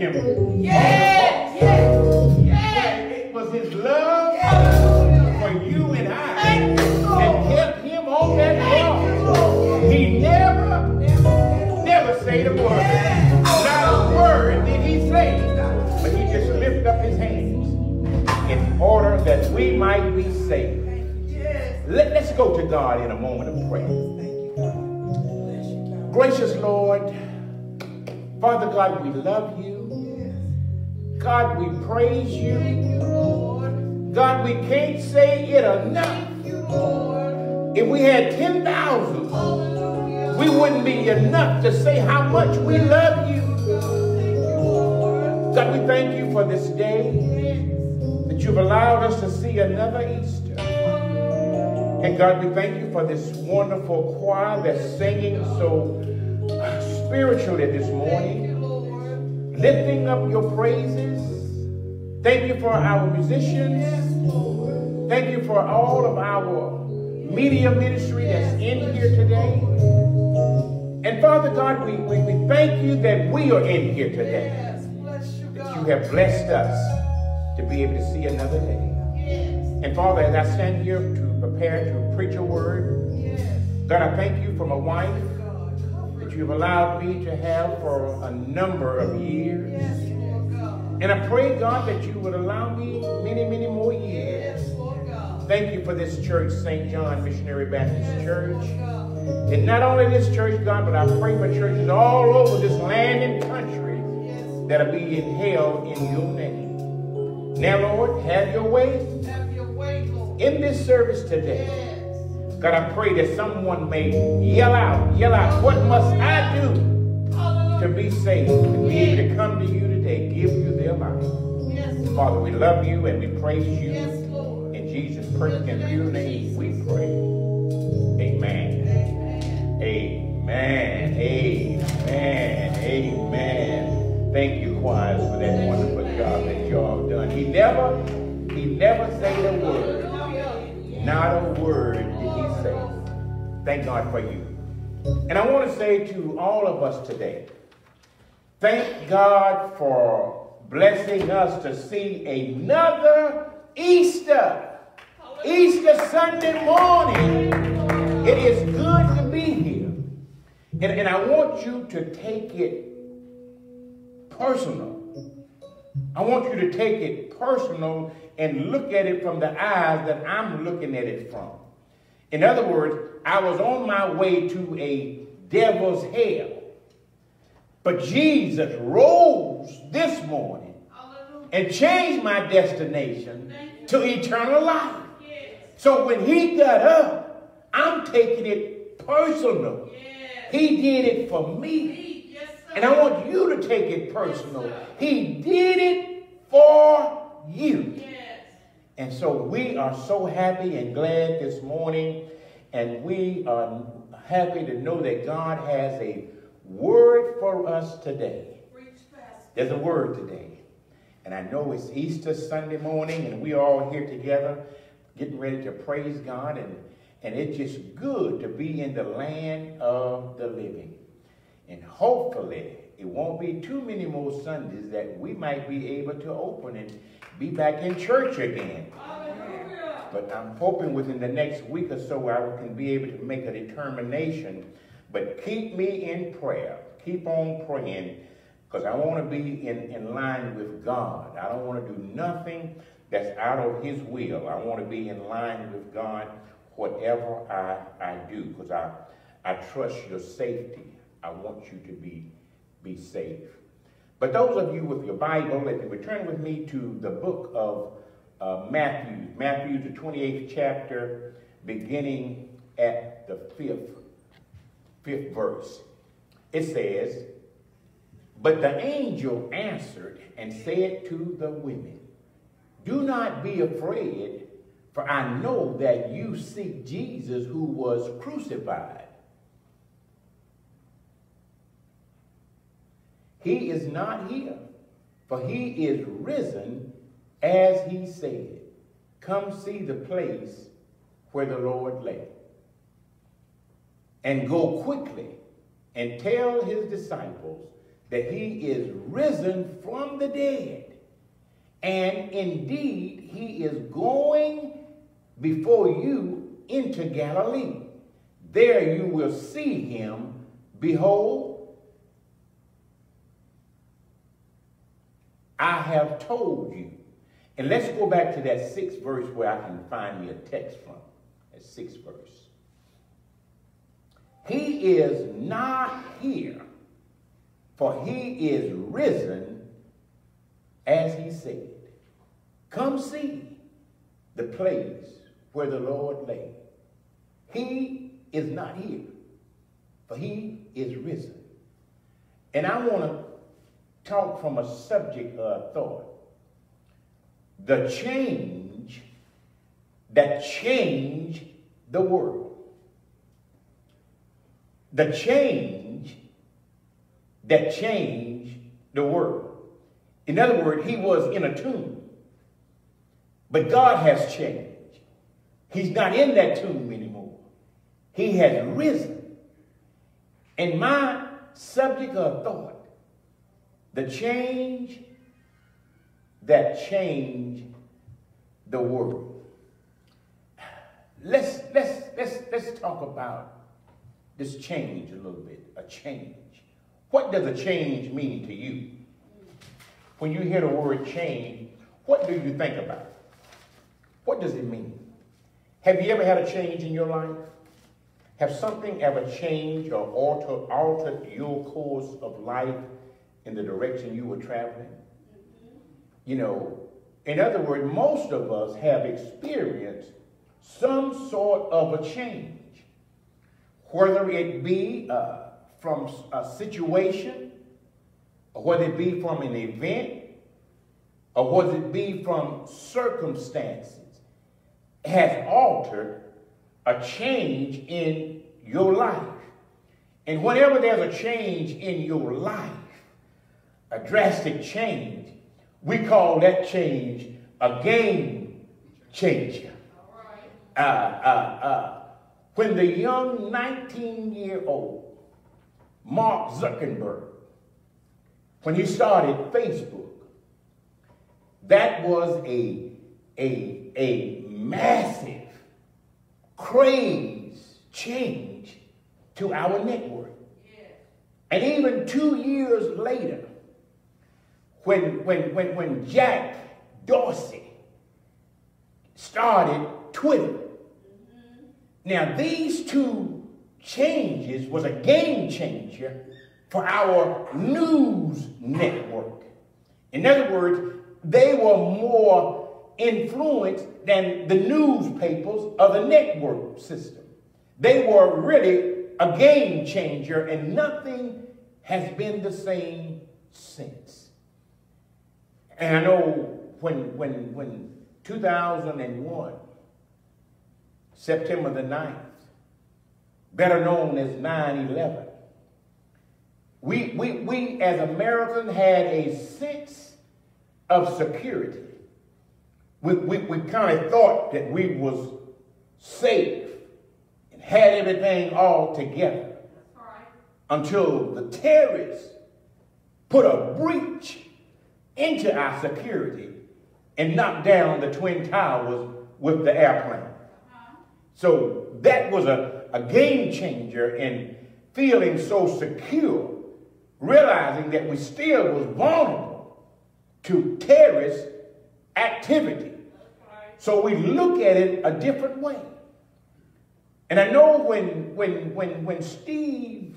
him. Yes, yes, yes. It was his love for you and I that kept him on that cross. He never said a word. Not a word did he say. But he just lifted up his hands in order that we might be saved. Let's go to God in a moment of prayer. Gracious Lord, Father God, we love you. God, we praise you. God, we can't say it enough. If we had 10,000, we wouldn't be enough to say how much we love you. God, we thank you for this day that you've allowed us to see another Easter. And God, we thank you for this wonderful choir that's singing so spiritually this morning, lifting up your praises. Thank you for our musicians. Thank you for all of our media ministry that's in here today. And Father God, we thank you that we are in here today. That you have blessed us to be able to see another day. And Father, as I stand here to prepare to preach a word, God, I thank you for my wife that you've allowed me to have for a number of years. And I pray, God, that you would allow me many, many more years. Thank you for this church, St. John Missionary Baptist Church. And not only this church, God, but I pray for churches all over this land and country that are being held in your name. Now, Lord, have your way in this service today. God, I pray that someone may yell out, what must I do to be saved, to be able to come to you today, give you their life. Father, we love you and we praise you. In Jesus' perfect and pure name we pray. Amen. Amen. Amen. Amen. Thank you, choirs, for that wonderful job that y'all done. He never said a word. Not a word did he say. Thank God for you. And I want to say to all of us today, thank God for blessing us to see another Easter. Easter Sunday morning. It is good to be here. And I want you to take it personal. I want you to take it personal and look at it from the eyes that I'm looking at it from. In other words, I was on my way to a devil's hell. But Jesus rose this morning and changed my destination to eternal life. So when he got up, I'm taking it personal. He did it for me. And I want you to take it personal. He did it for you. And so we are so happy and glad this morning. And we are happy to know that God has a word for us today. There's a word today. And I know it's Easter Sunday morning and we are all here together getting ready to praise God. And it's just good to be in the land of the living. And hopefully it won't be too many more Sundays that we might be able to open and be back in church again. But I'm hoping within the next week or so I can be able to make a determination. But keep me in prayer. Keep on praying because I want to be in line with God. I don't want to do nothing that's out of his will. I want to be in line with God whatever I do because I trust your safety. I want you to be safe. But those of you with your Bible, let me turn with me to the book of Matthew, the 28th chapter, beginning at the fifth verse. It says, "But the angel answered and said to the women, 'Do not be afraid, for I know that you seek Jesus who was crucified. He is not here, for he is risen as he said. Come see the place where the Lord lay. And go quickly and tell his disciples that he is risen from the dead. And indeed, he is going before you into Galilee. There you will see him. Behold, I have told you. And let's go back to that 6th verse where I can find me a text from. That 6th verse. He is not here, for he is risen, as he said. Come see the place where the Lord lay. He is not here, for he is risen. And I want to talk from a subject of thought. The change that changed the world. The change that changed the world. In other words, he was in a tomb. But God has changed. He's not in that tomb anymore. He has risen. And my subject of thought, the change that changed the world. Let's talk about this change a little bit. A change. What does a change mean to you? When you hear the word change, what do you think about? What does it mean? Have you ever had a change in your life? Have something ever changed or altered your course of life in the direction you were traveling? You know, in other words, most of us have experienced some sort of a change, whether it be from a situation, or whether it be from an event, or whether it be from circumstances, has altered a change in your life. And whenever there's a change in your life, a drastic change, we call that change a game changer. When the young 19-year-old Mark Zuckerberg, when he started Facebook, that was a massive craze change to our network. Yeah. And even 2 years later, when Jack Dorsey started Twitter. Now, these two changes was a game changer for our news network. In other words, they were more influenced than the newspapers of the network system. They were really a game changer, and nothing has been the same since. And I know when 2001, September the 9th, better known as 9/11, we as Americans had a sense of security. We kind of thought that we was safe and had everything all together. Right. Until the terrorists put a breach into our security and knocked down the Twin Towers with the airplane. So that was a game changer in feeling so secure, realizing that we still was vulnerable to terrorist activity. So we look at it a different way. And I know when Steve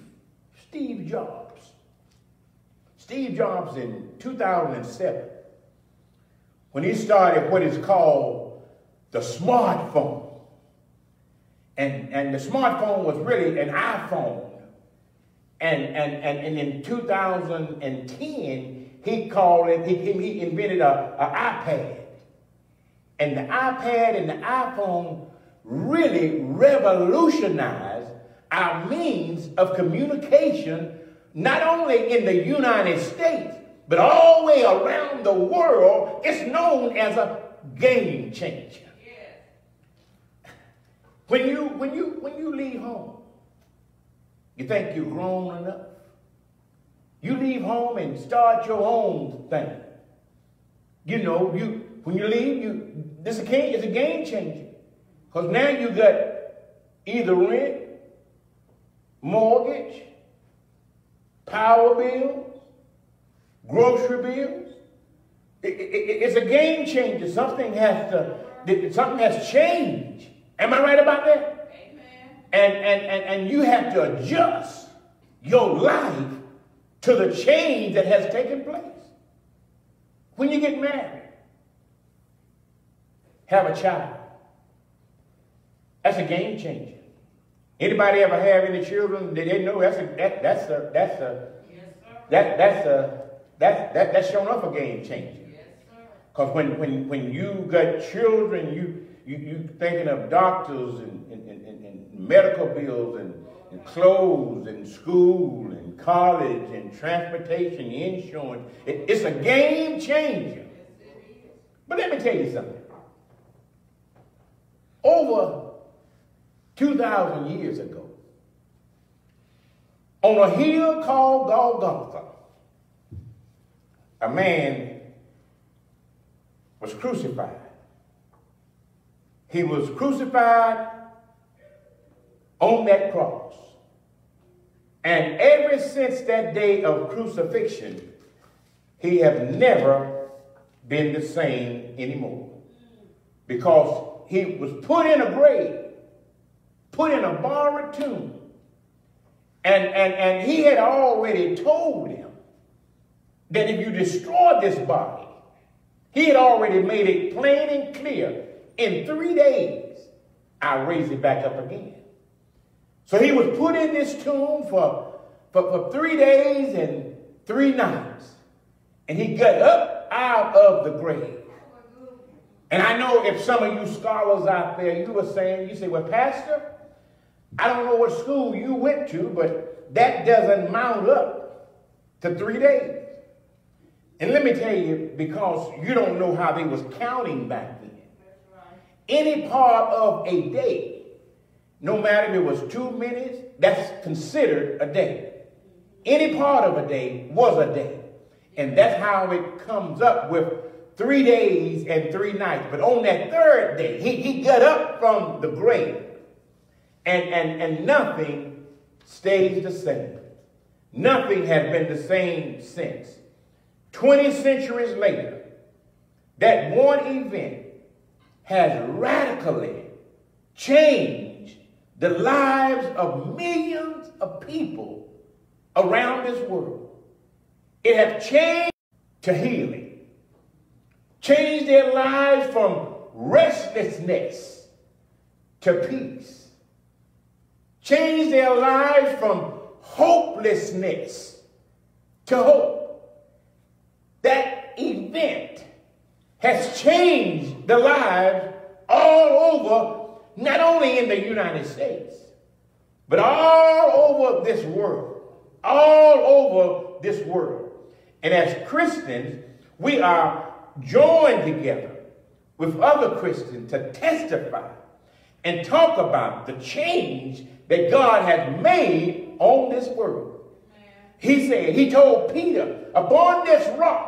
Jobs in 2007, when he started what is called the smartphone, and the smartphone was really an iPhone, and in 2010 he called it, he invented an iPad, and the iPad and the iPhone really revolutionized our means of communication, not only in the United States, but all the way around the world. It's known as a game changer. Yeah. When you leave home, you think you're grown enough. You leave home and start your own thing. You know, when you leave, it's a game changer. Because now you got either rent, mortgage, power bills, grocery bills. It's a game changer. Something has changed. Am I right about that? Amen. And you have to adjust your life to the change that has taken place. When you get married, have a child. That's a game changer. Anybody ever have any children? They know that's showing up a game changer. Because when you got children, you thinking of doctors and medical bills and clothes and school and college and transportation, insurance. It's a game changer. But let me tell you something. Over 2,000 years ago, on a hill called Golgotha, a man was crucified. He was crucified on that cross. And ever since that day of crucifixion, he have never been the same anymore. Because he was put in a grave, put in a borrowed tomb. And he had already told him that if you destroy this body, he had already made it plain and clear, in 3 days, I'll raise it back up again. So he was put in this tomb for 3 days and 3 nights. And he got up out of the grave. And I know if some of you scholars out there, you say, well, Pastor, I don't know what school you went to, but that doesn't mount up to 3 days. And let me tell you, because you don't know how they was counting back then. Any part of a day, no matter if it was 2 minutes, that's considered a day. Any part of a day was a day. And that's how it comes up with 3 days and 3 nights. But on that third day, he got up from the grave. And nothing stays the same. Nothing has been the same since. 20 centuries later, that one event has radically changed the lives of millions of people around this world. It has changed to healing, changed their lives from restlessness to peace, changed their lives from hopelessness to hope. That event has changed the lives all over, not only in the United States, but all over this world. All over this world. And as Christians, we are joined together with other Christians to testify and talk about the change that God has made on this world. He told Peter, upon this rock,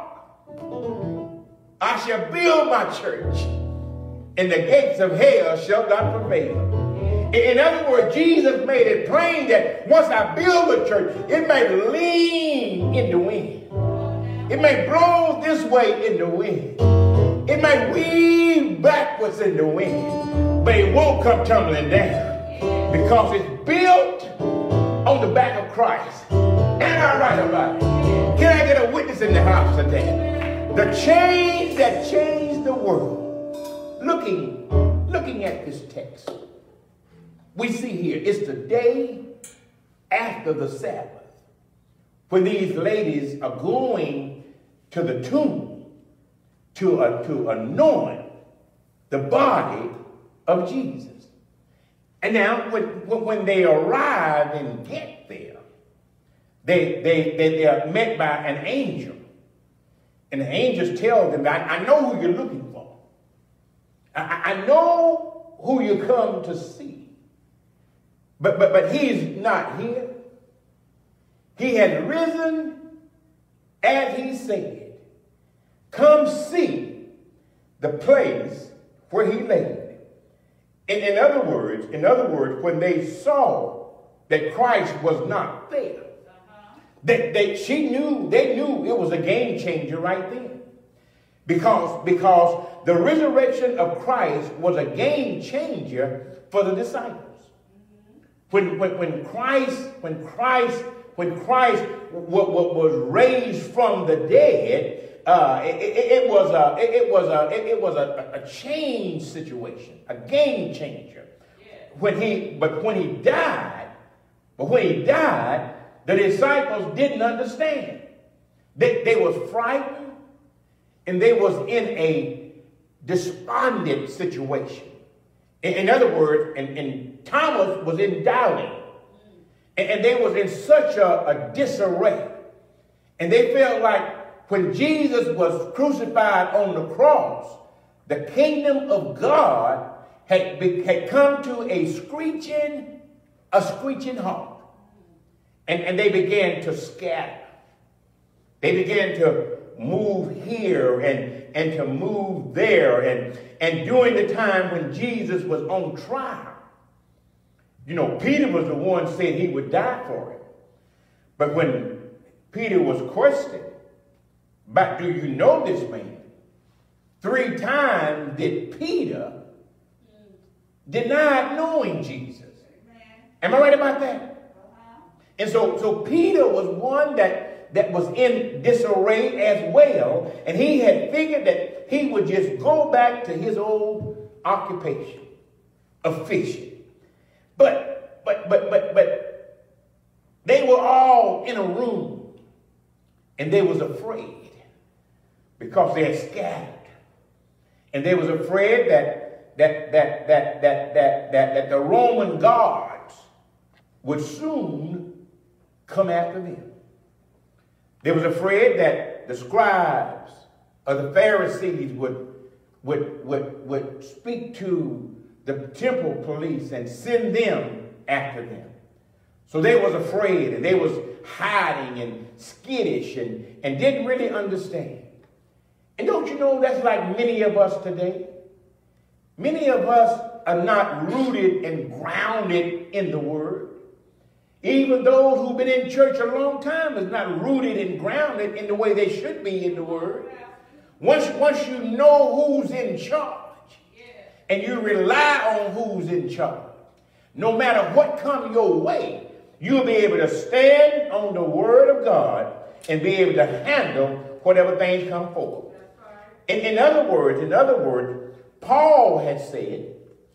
I shall build my church, and the gates of hell shall not prevail. In other words, Jesus made it plain that once I build a church, it may lean in the wind. It may blow this way in the wind. It may weave backwards in the wind, but it won't come tumbling down because it's built on the back of Christ. Am I right about it? Can I get a witness in the house today? The change that changed the world. Looking at this text, we see here, it's the day after the Sabbath when these ladies are going to the tomb to anoint the body of Jesus. And now when they arrive and get there, they are met by an angel. And the angels tell them, I know who you're looking for. I know who you come to see. But he's not here. He had risen as he said, come see the place where he laid. In other words, when they saw that Christ was not there, they knew it was a game changer right then. Because the resurrection of Christ was a game changer for the disciples. When Christ was raised from the dead, it was a change situation, a game changer. When he died, the disciples didn't understand. They was frightened, and they was in a despondent situation. In other words, and Thomas was in doubting, and they was in such a disarray, and they felt like when Jesus was crucified on the cross, the kingdom of God had come to a screeching halt. And they began to scatter. They began to move here and to move there. And during the time when Jesus was on trial, you know, Peter was the one said he would die for it. But when Peter was questioned, but do you know this man? 3 times did Peter deny knowing Jesus. Am I right about that? And so Peter was one that was in disarray as well, and he had figured that he would just go back to his old occupation of fishing. But they were all in a room, and they was afraid because they had scattered, and they was afraid that the Roman guards would soon come after them. They was afraid that the scribes or the Pharisees would speak to the temple police and send them after them. So they was afraid, and they was hiding and skittish and didn't really understand. And don't you know that's like many of us today? Many of us are not rooted and grounded in the Word. Even those who've been in church a long time is not rooted and grounded in the way they should be in the Word. Once you know who's in charge, and you rely on who's in charge, no matter what comes your way, you'll be able to stand on the Word of God and be able to handle whatever things come forward. In other words, Paul had said,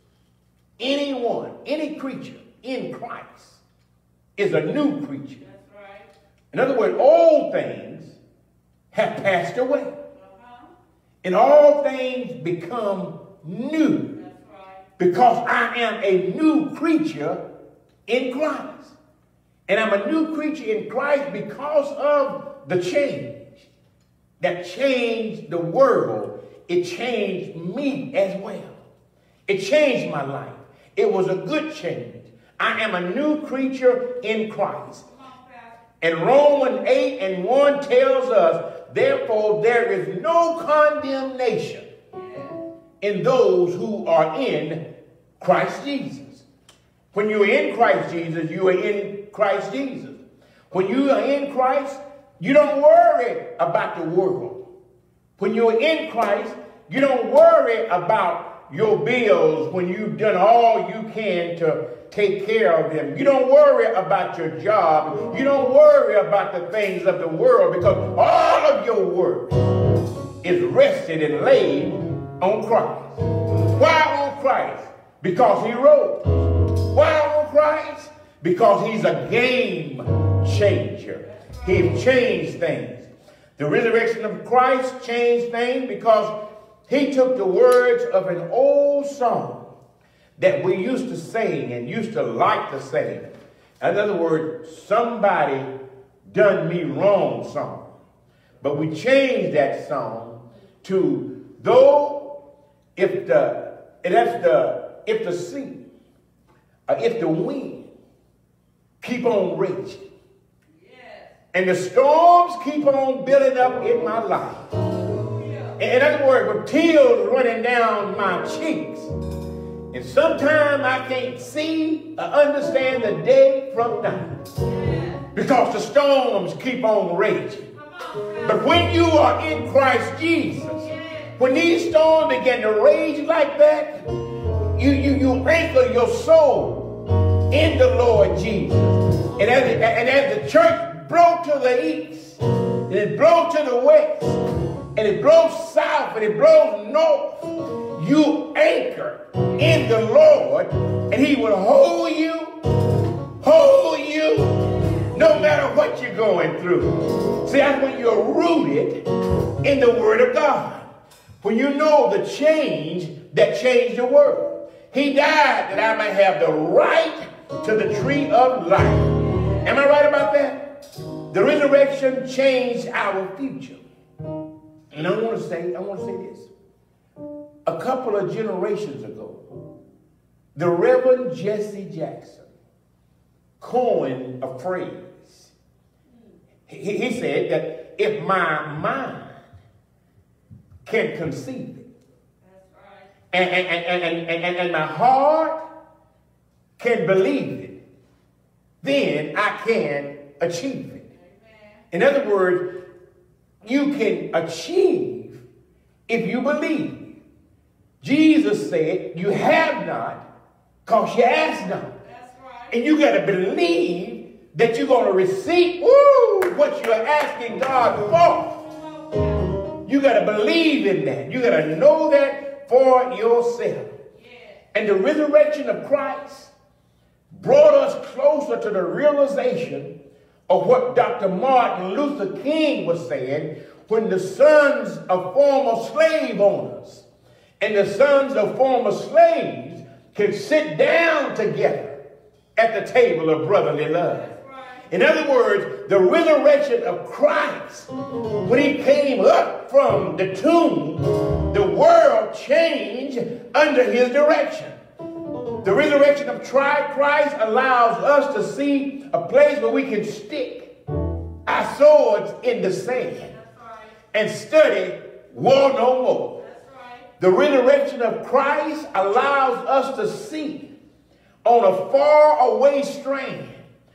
any creature in Christ is a new creature. That's right. In other words, old things have passed away. And all things become new. That's right. Because I am a new creature in Christ. And I'm a new creature in Christ because of the change that changed the world. It changed me as well. It changed my life. It was a good change. I am a new creature in Christ. And Romans 8:1 tells us, therefore there is no condemnation in those who are in Christ Jesus. When you're in Christ Jesus, you are in Christ Jesus. When you are in Christ, you don't worry about the world. When you're in Christ, you don't worry about your bills when you've done all you can to take care of them. You don't worry about your job. You don't worry about the things of the world, because all of your work is rested and laid on Christ. Why on Christ? Because he rose. Why on Christ? Because he's a game changer. He changed things. The resurrection of Christ changed things because he took the words of an old song that we used to sing and used to like to sing. In other words, somebody done me wrong song. But we changed that song to, though if the sea, if the wind keep on raging, And the storms keep on building up in my life. In other words, with tears running down my cheeks. And sometimes I can't see or understand the day from night. Because the storms keep on raging. But when you are in Christ Jesus, when these storms begin to rage like that, you anchor your soul in the Lord Jesus. And as the church broke to the east, and it broke to the west, and it blows south, and it blows north, you anchor in the Lord, and he will hold you, no matter what you're going through. See, that's when you're rooted in the Word of God. When you know the change that changed the world. He died that I may have the right to the tree of life. Am I right about that? The resurrection changed our future. And I want to say this. A couple of generations ago, the Reverend Jesse Jackson coined a phrase. He said that if my mind can conceive it, and my heart can believe it, then I can achieve it. In other words, you can achieve if you believe. Jesus said, you have not because you ask not. And you got to believe that you're going to receive what you're asking God for. You got to believe in that. You got to know that for yourself. And the resurrection of Christ brought us closer to the realization of what Dr. Martin Luther King was saying when the sons of former slave owners and the sons of former slaves could sit down together at the table of brotherly love. In other words, the resurrection of Christ, when he came up from the tomb, the world changed under his direction. The resurrection of Christ allows us to see a place where we can stick our swords in the sand and study war no more. The resurrection of Christ allows us to see on a far away strand.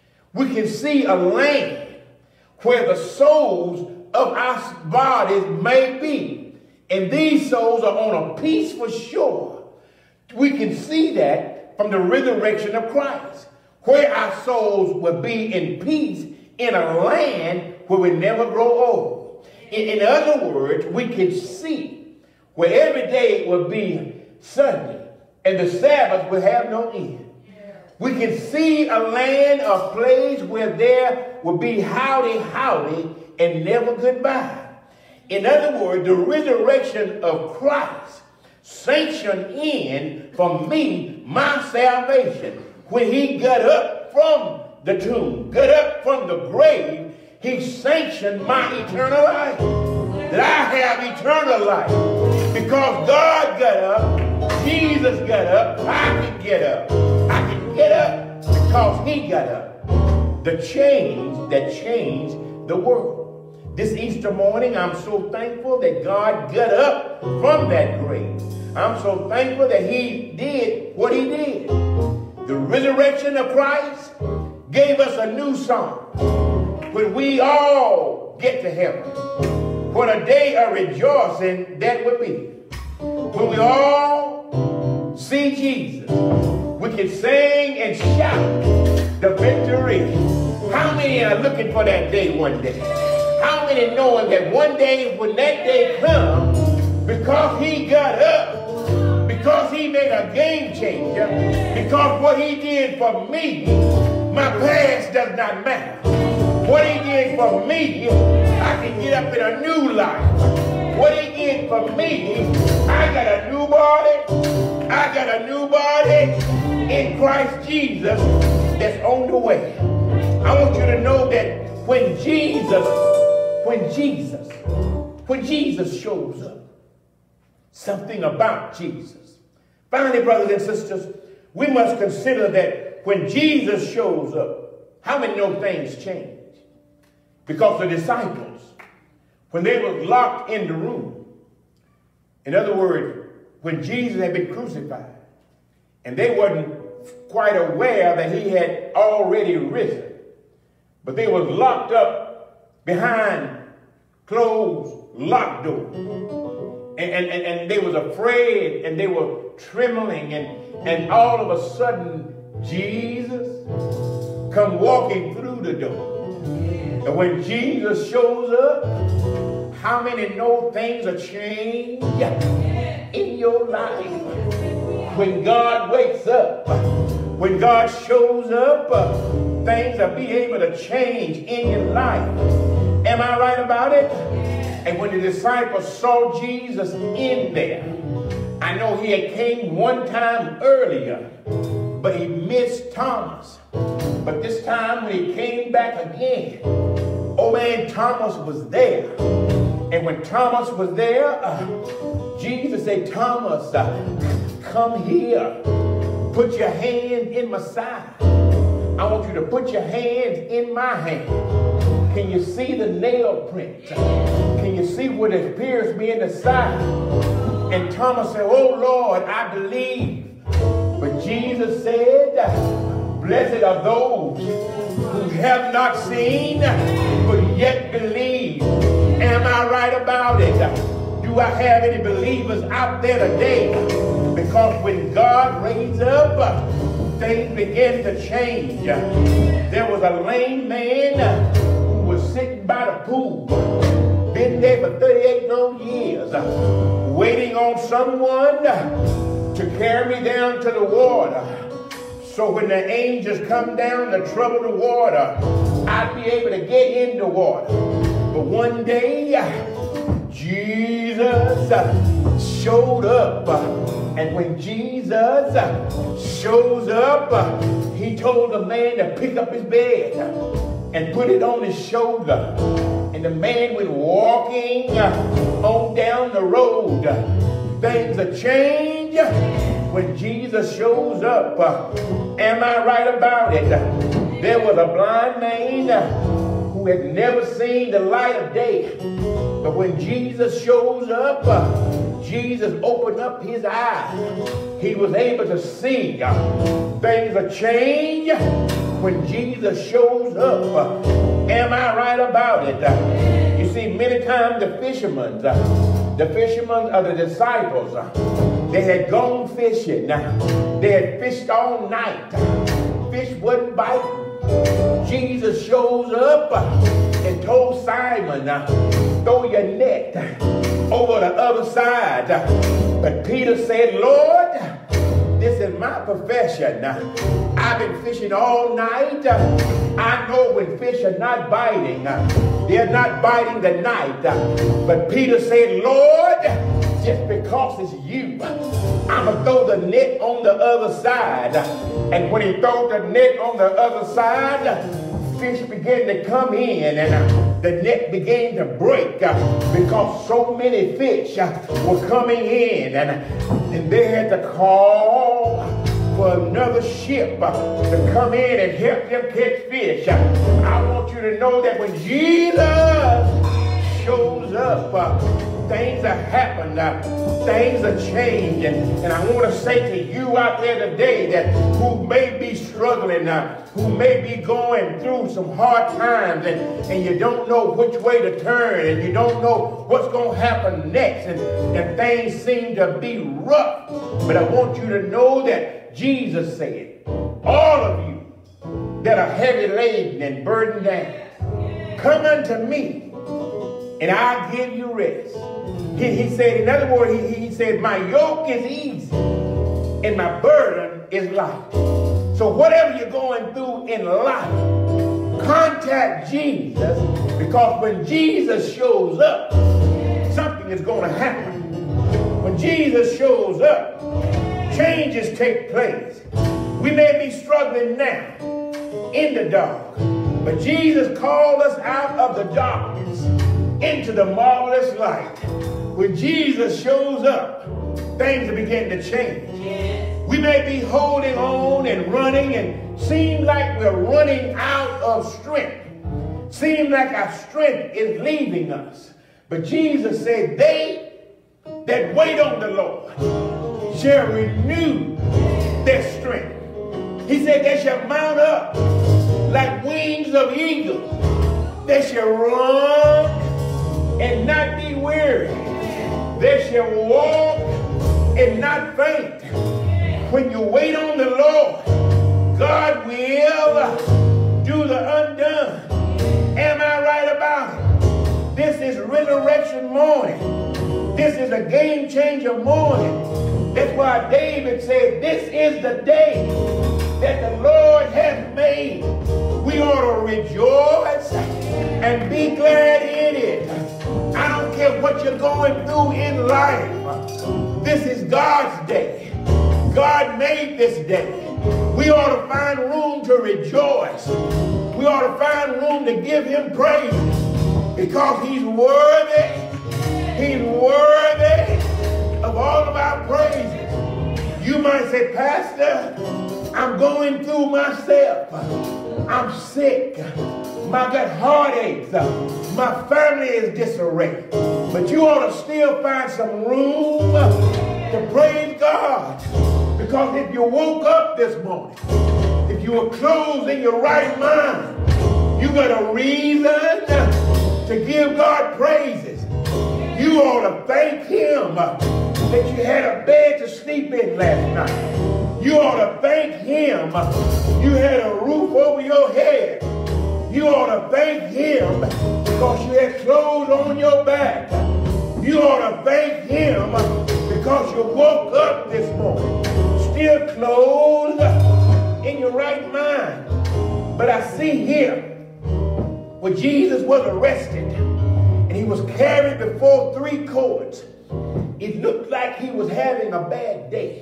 We can see a land where the souls of our bodies may be. And these souls are on a peaceful shore. We can see that from the resurrection of Christ, where our souls will be in peace in a land where we never grow old. In other words, we can see where every day will be Sunday and the Sabbath will have no end. We can see a land, a place where there will be howdy, howdy, and never goodbye. In other words, the resurrection of Christ sanctioned in for me my salvation. When he got up from the tomb, got up from the grave, he sanctioned my eternal life. That I have eternal life. Because God got up, Jesus got up, I can get up. I can get up because he got up. The change that changed the world. This Easter morning, I'm so thankful that God got up from that grave. I'm so thankful that he did what he did. The resurrection of Christ gave us a new song. When we all get to heaven, what a day of rejoicing that would be. When we all see Jesus, we can sing and shout the victory. How many are looking for that day one day? How many knowing that one day when that day comes, because he got up, because he made a game changer, because what he did for me, my past does not matter. What he did for me, I can get up in a new life. What he did for me, I got a new body. I got a new body in Christ Jesus that's on the way. I want you to know that when Jesus shows up, something about Jesus. Finally, brothers and sisters, we must consider that when Jesus shows up, how many know things change? Because the disciples, when they were locked in the room, in other words, when Jesus had been crucified, and they wasn't quite aware that he had already risen, but they was locked up behind closed, locked doors. And they was afraid, and they were trembling, and all of a sudden, Jesus come walking through the door. And when Jesus shows up, how many know things are changed in your life? When God wakes up, when God shows up, things will be able to change in your life. Am I right about it? And when the disciples saw Jesus in there, I know he had came one time earlier, but he missed Thomas. But this time when he came back again, oh man, Thomas was there. And when Thomas was there, Jesus said, Thomas, come here. Put your hand in my side. I want you to put your hands in my hand. Can you see the nail print? Can you see what it appears to be in the side? And Thomas said, oh Lord, I believe. But Jesus said, blessed are those who have not seen, but yet believe. Am I right about it? Do I have any believers out there today? Because when God raised up, things began to change. There was a lame man who was sitting by the pool, been there for 38 long years, waiting on someone to carry me down to the water. So when the angels come down to trouble the water, I'd be able to get in the water. But one day, Jesus showed up. And when Jesus shows up, he told the man to pick up his bed and put it on his shoulder. And the man went walking on down the road. Things are changed when Jesus shows up. Am I right about it? There was a blind man who had never seen the light of day. But when Jesus shows up, Jesus opened up his eyes. He was able to see. Things are changed when Jesus shows up. Am I right about it? You see, many times the fishermen are the disciples. They had gone fishing. They had fished all night. Fish wasn't biting. Jesus shows up and told Simon, throw your net over the other side. But Peter said, Lord, this is my profession. I've been fishing all night. I know when fish are not biting. They're not biting the night. But Peter said, Lord, just because it's you, I'm going to throw the net on the other side. And when he threw the net on the other side, fish began to come in and the net began to break because so many fish were coming in and they had to call for another ship to come in and help them catch fish. I want you to know that when Jesus shows up, things are happening, things are changing. And I want to say to you out there today that who may be struggling, who may be going through some hard times and you don't know which way to turn and you don't know what's going to happen next and things seem to be rough. But I want you to know that Jesus said, all of you that are heavy laden and burdened down, come unto me and I'll give you rest. He said, in other words, he said, my yoke is easy and my burden is light. So whatever you're going through in life, contact Jesus, because when Jesus shows up, something is going to happen. When Jesus shows up, changes take place. We may be struggling now in the dark, but Jesus called us out of the darkness into the marvelous light. When Jesus shows up, things begin to change. Yes. We may be holding on and running and seem like we're running out of strength. Seems like our strength is leaving us. But Jesus said, they that wait on the Lord shall renew their strength. He said they shall mount up like wings of eagles. They shall run and not be weary. They shall walk and not faint. When you wait on the Lord, God will do the undone. Am I right about it? This is resurrection morning. This is a game changer morning. That's why David said, this is the day that the Lord has made. We ought to rejoice and be glad in it. I don't care what you're going through in life. This is God's day. God made this day. We ought to find room to rejoice. We ought to find room to give him praise because he's worthy. He's worthy of all of our praises. You might say, Pastor, I'm going through myself. I'm sick. I got heartaches. My family is disarray. But you ought to still find some room to praise God. Because if you woke up this morning, if you were clothed in your right mind, you got a reason to give God praises. You ought to thank him that you had a bed to sleep in last night. You ought to thank him you had a roof over your head. You ought to thank him because you had clothes on your back. You ought to thank him because you woke up this morning still clothed in your right mind. But I see here when Jesus was arrested and he was carried before 3 courts, it looked like he was having a bad day.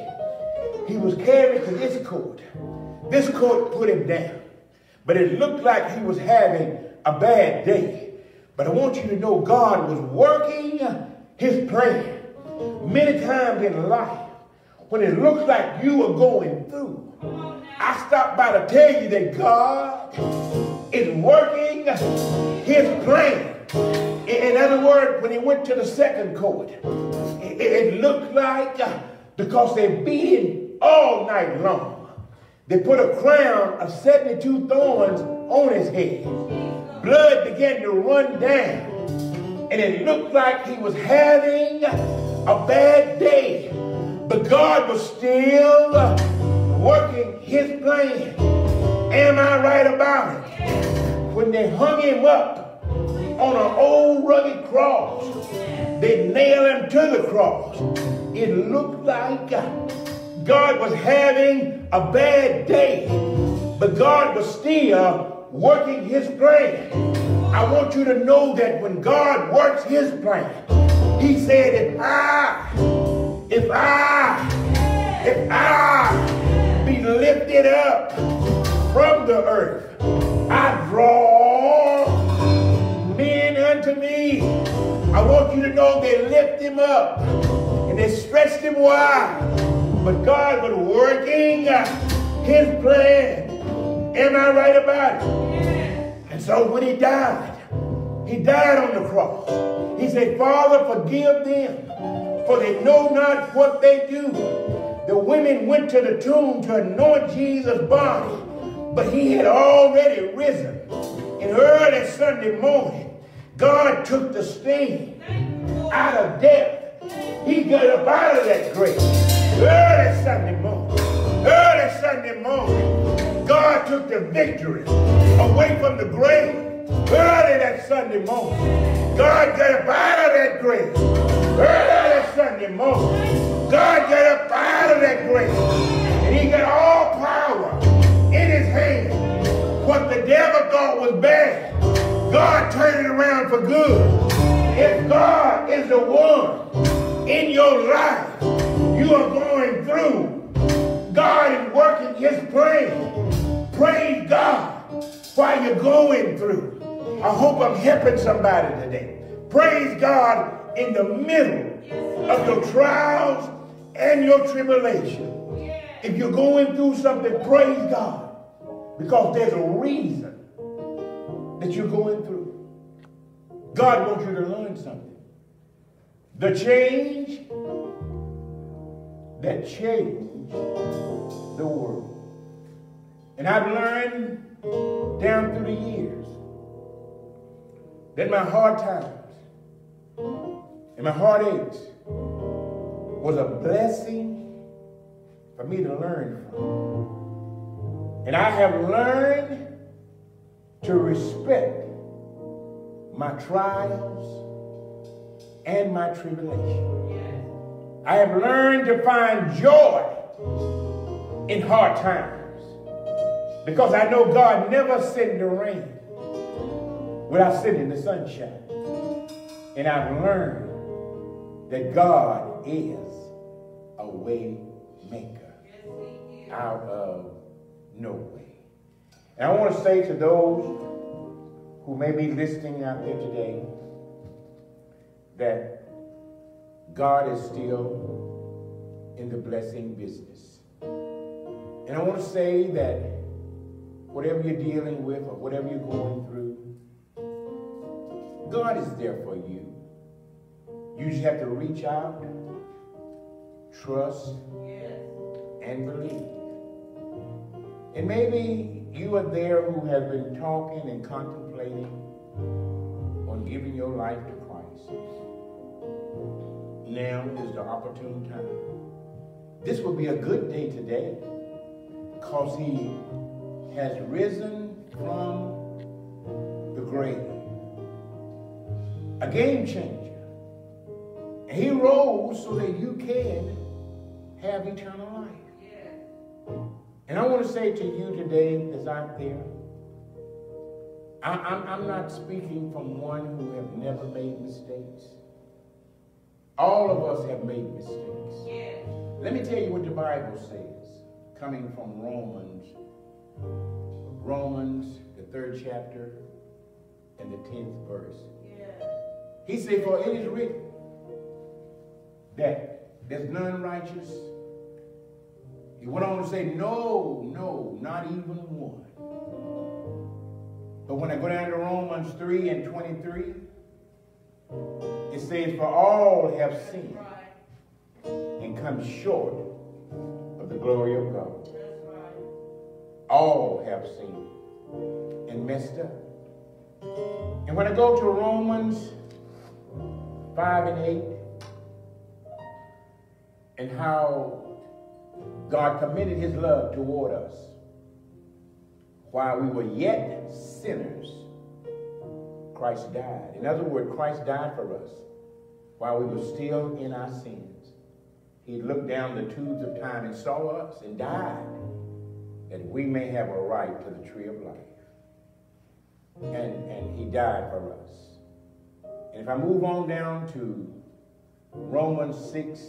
He was carried to this court. This court put him down. But it looked like he was having a bad day. But I want you to know God was working his plan. Many times in life, when it looks like you are going through, I stopped by to tell you that God is working his plan. In other words, when he went to the second court, it looked like because they beat him all night long, they put a crown of 72 thorns on his head. Blood began to run down. And it looked like he was having a bad day. But God was still working his plan. Am I right about it? When they hung him up on an old rugged cross, they nailed him to the cross. It looked like God was having a bad day, but God was still working his plan. I want you to know that when God works his plan, he said, if I be lifted up from the earth, I draw men unto me. I want you to know they lift him up and they stretched him wide. But God was working his plan. Am I right about it? And so when he died on the cross. He said, Father, forgive them, for they know not what they do. The women went to the tomb to anoint Jesus' body, but he had already risen. And early Sunday morning, God took the sting out of death. He got up out of that grave. Early Sunday morning, God took the victory away from the grave. Early that Sunday morning, God got up out of that grave. Early that Sunday morning, God got up out of that grave. And he got all power in his hand. What the devil thought was bad, God turned it around for good. If God is the one in your life you are going through, God is working his plan. Praise God while you're going through. I hope I'm helping somebody today. Praise God in the middle of your trials and your tribulation. If you're going through something, praise God. Because there's a reason that you're going through. God wants you to learn something. The change that changed the world. And I've learned down through the years that my hard times and my heartaches was a blessing for me to learn from. And I have learned to respect my trials and my tribulation. I have learned to find joy in hard times because I know God never sent the rain without sending the sunshine. And I've learned that God is a way maker out of no way. And I want to say to those who may be listening out there today that God is still in the blessing business. And I want to say that whatever you're dealing with or whatever you're going through, God is there for you. You just have to reach out, trust, and believe. And maybe you are there who have been talking and contemplating on giving your life to Christ. Now is the opportune time. This will be a good day today because he has risen from the grave. A game changer. And he rose so that you can have eternal life. And I want to say to you today that's out there, I'm not speaking from one who have never made mistakes. All of us have made mistakes. Let me tell you what the Bible says, coming from Romans, the 3rd chapter and the 10th verse. He said, for it is written that there's none righteous. He went on to say, no, not even one. But when I go down to Romans 3 and 23, it says, for all have sinned and come short of the glory of God. All have sinned and messed up. And when I go to Romans 5 and 8, and how God committed his love toward us while we were yet sinners, Christ died. In other words, Christ died for us while we were still in our sins. He looked down the tubes of time and saw us and died that we may have a right to the tree of life. And he died for us. And if I move on down to Romans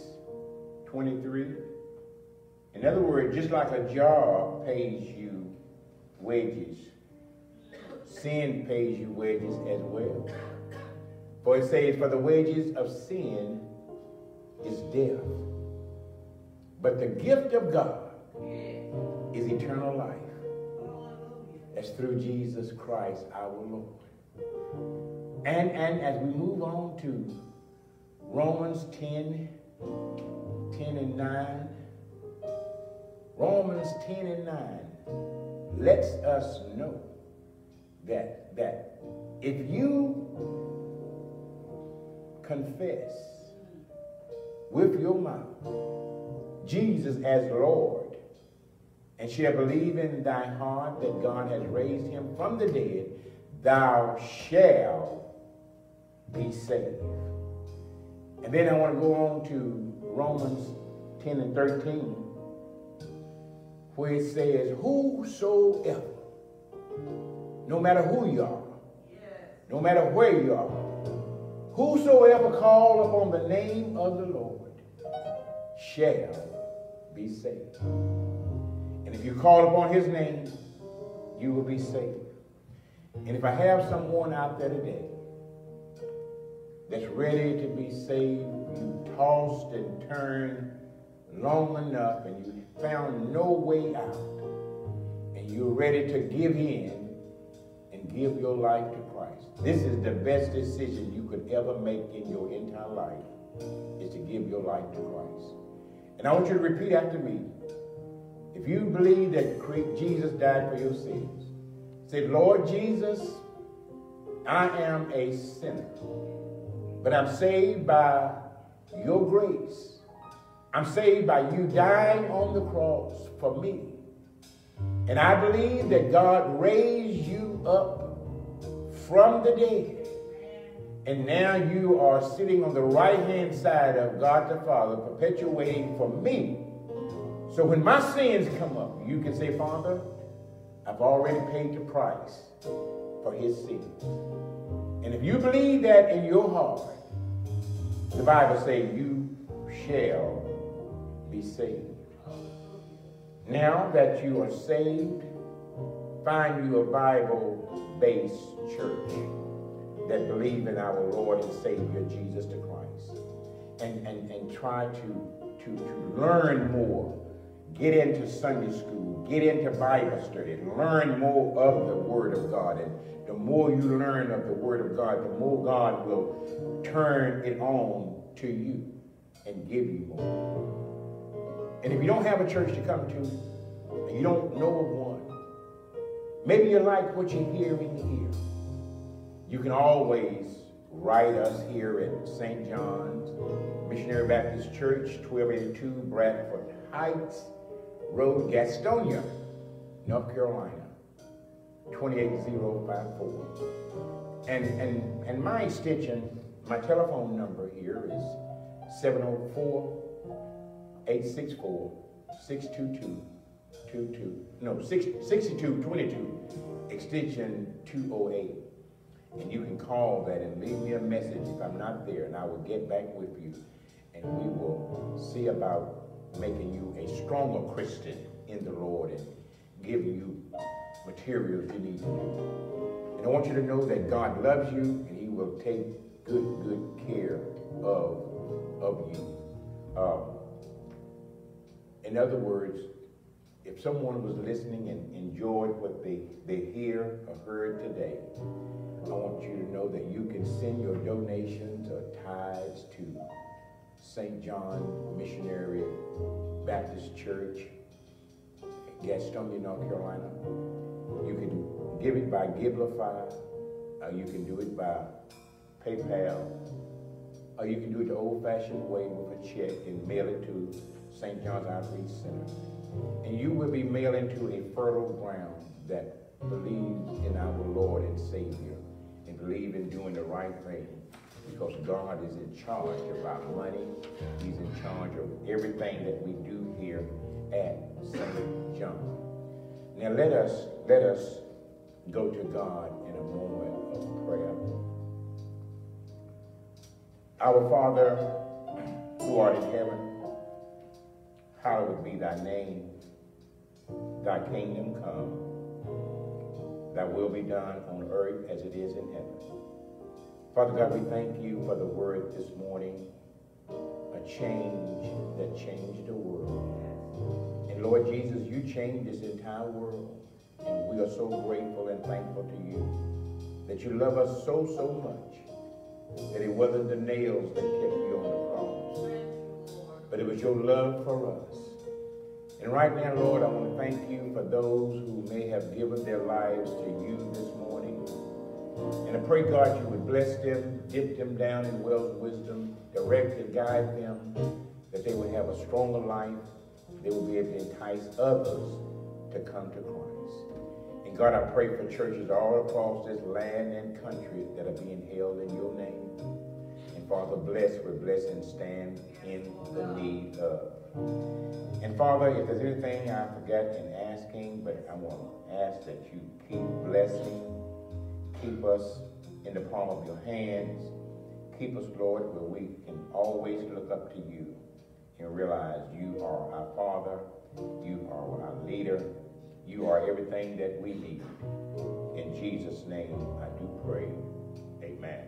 6:23, in other words, just like a job pays you wages, sin pays you wages as well. For it says, for the wages of sin is death. But the gift of God is eternal life. That's through Jesus Christ our Lord. And as we move on to Romans 10 and 9, Romans 10 and 9 lets us know that if you confess with your mouth Jesus as Lord and shall believe in thy heart that God has raised him from the dead, thou shalt be saved. And then I want to go on to Romans 10 and 13, where it says, whosoever, no matter who you are, no matter where you are, whosoever call upon the name of the Lord shall be saved. And if you call upon his name, you will be saved. And if I have someone out there today that's ready to be saved, you tossed and turned long enough and you found no way out, and you're ready to give in and give your life to Christ. This is the best decision you could ever make in your entire life, is to give your life to Christ. And I want you to repeat after me. If you believe that Jesus died for your sins, say, Lord Jesus, I am a sinner, but I'm saved by your grace. I'm saved by you dying on the cross for me. And I believe that God raised you up from the dead. And now you are sitting on the right-hand side of God the Father, perpetuating for me. So when my sins come up, you can say, Father, I've already paid the price for his sins. And if you believe that in your heart, the Bible says you shall be saved. Now that you are saved, find you a Bible-based church that believes in our Lord and Savior Jesus the Christ. And try to learn more. Get into Sunday school. Get into Bible study. Learn more of the Word of God. And the more you learn of the Word of God, the more God will turn it on to you and give you more. And if you don't have a church to come to, and you don't know of one, maybe you like what you're hearing here, you can always write us here at St. John's Missionary Baptist Church, 1282 Bradford Heights Road, Gastonia, North Carolina, 28054. And my extension, my telephone number here is 6222, extension 208. And you can call that and leave me a message if I'm not there, and I will get back with you, and we will see about making you a stronger Christian in the Lord and giving you materials you need to do. And I want you to know that God loves you, and he will take good care of you. In other words, if someone was listening and enjoyed what they hear or heard today, I want you to know that you can send your donations or tithes to St. John Missionary Baptist Church, Gastonia, North Carolina. You can give it by Givelify, you can do it by PayPal, or you can do it the old-fashioned way with a check and mail it to St. John's Outreach Center. And you will be mailing to a fertile ground that believes in our Lord and Savior and believe in doing the right thing, because God is in charge of our money. He's in charge of everything that we do here at St. John. Now let us go to God in a moment of prayer. Our Father, who art in heaven, hallowed be thy name. Thy kingdom come. Thy will be done on earth as it is in heaven. Father God, we thank you for the word this morning, a change that changed the world. And Lord Jesus, you changed this entire world. And we are so grateful and thankful to you that you love us so much that it wasn't the nails that kept you on the cross, but it was your love for us. And right now, Lord, I want to thank you for those who may have given their lives to you this morning. And I pray, God, you would bless them, dip them down in wells of wisdom, direct and guide them, that they would have a stronger life. They will be able to entice others to come to Christ. And God, I pray for churches all across this land and country that are being held in your name. And Father, bless where blessing stand in the need of. And Father, if there's anything I forgot in asking, but I want to ask that you keep blessing, keep us in the palm of your hands, keep us, Lord, where we can always look up to you and realize you are our Father, you are our leader, you are everything that we need. In Jesus' name I do pray, amen.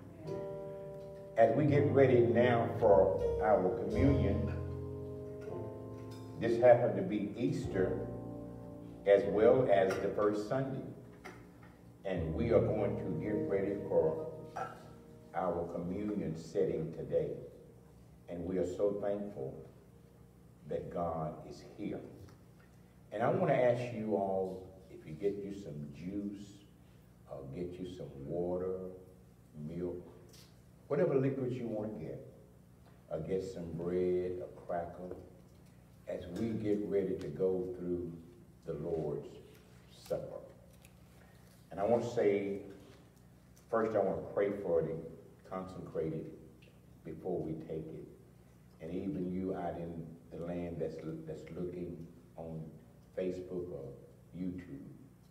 As we get ready now for our communion, this happened to be Easter as well as the first Sunday. And we are going to get ready for our communion setting today. And we are so thankful that God is here. And I want to ask you all, if you get you some juice, or get you some water, milk, whatever liquids you want to get, or get some bread, a cracker, as we get ready to go through the Lord's Supper. And I want to say, first I want to pray for it and consecrate it before we take it. And even you out in the land that's looking on Facebook or YouTube.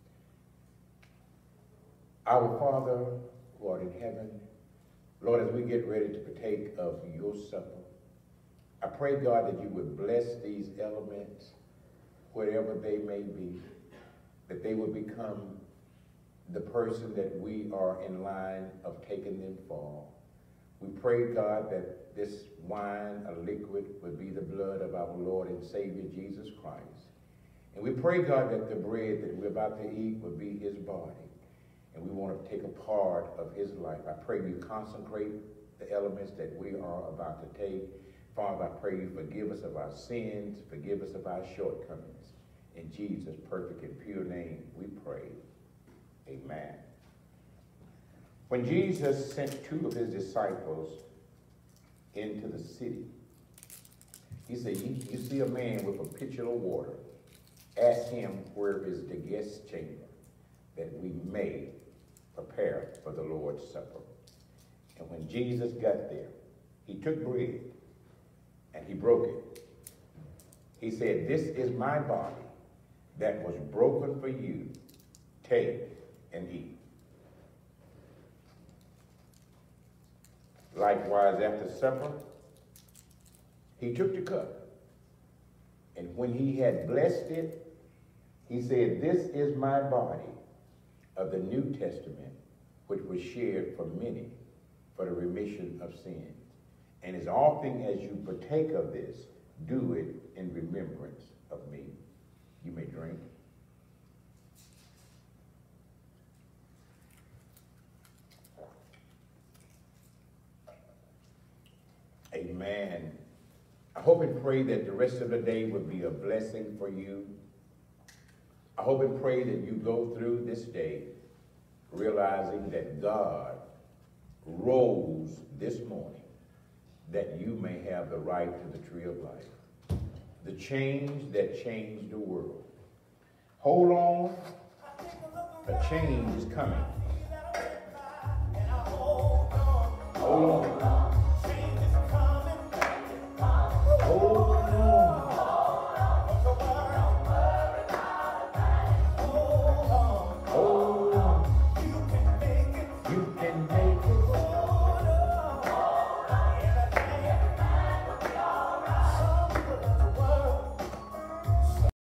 Our Father, who art in heaven, Lord, as we get ready to partake of your supper, I pray, God, that you would bless these elements, whatever they may be, that they would become the person that we are in line of taking them for. We pray, God, that this wine, a liquid, would be the blood of our Lord and Savior, Jesus Christ. And we pray, God, that the bread that we're about to eat would be his body. And we want to take a part of his life. I pray you consecrate the elements that we are about to take. Father, I pray you forgive us of our sins, forgive us of our shortcomings. In Jesus' perfect and pure name we pray. Amen. When Jesus sent two of his disciples into the city, he said, you see a man with a pitcher of water. Ask him where is the guest chamber that we may prepare for the Lord's Supper. And when Jesus got there, he took bread and he broke it. He said, this is my body that was broken for you. Take and eat. Likewise, after supper, he took the cup. And when he had blessed it, he said, this is my body of the New Testament, which was shared for many for the remission of sins. And as often as you partake of this, do it in remembrance of me. You may drink. Amen. I hope and pray that the rest of the day will be a blessing for you. I hope and pray that you go through this day realizing that God rose this morning that you may have the right to the tree of life. The change that changed the world. Hold on. A change is coming. Hold on.